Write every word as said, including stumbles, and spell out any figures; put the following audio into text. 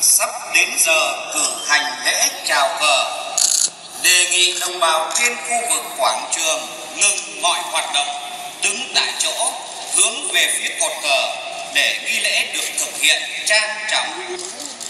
Sắp đến giờ cử hành lễ chào cờ. Đề nghị đồng bào trên khu vực quảng trường ngừng mọi hoạt động, đứng tại chỗ, hướng về phía cột cờ để nghi lễ được thực hiện trang trọng.